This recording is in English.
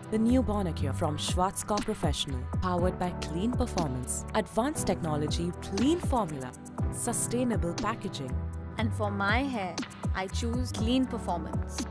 The new Bonacure from Schwarzkopf Professional, powered by clean performance, advanced technology, clean formula, sustainable packaging. And for my hair, I choose clean performance.